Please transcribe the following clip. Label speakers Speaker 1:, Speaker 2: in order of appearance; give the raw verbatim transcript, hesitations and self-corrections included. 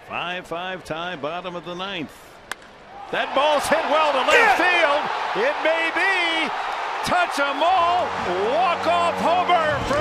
Speaker 1: five five tie, bottom of the ninth. That ball's hit well to left field. It may be touch 'em all. Walk off homer for